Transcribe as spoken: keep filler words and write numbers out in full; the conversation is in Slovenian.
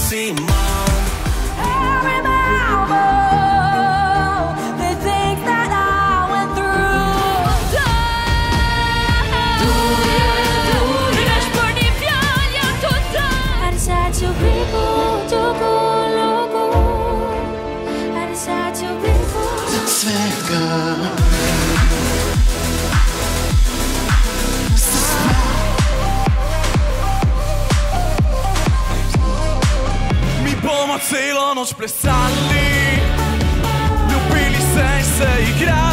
si mam. Mi bomo celo noč plesali, ljubili se in se igrali.